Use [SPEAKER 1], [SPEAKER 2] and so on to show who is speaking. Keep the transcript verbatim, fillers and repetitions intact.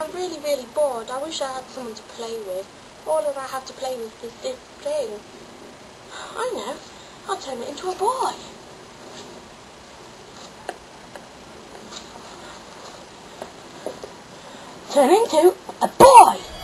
[SPEAKER 1] I'm really, really bored. I wish I had someone to play with. All that I have to play with is this thing. I know. I'll turn it into a boy. Turn into a boy!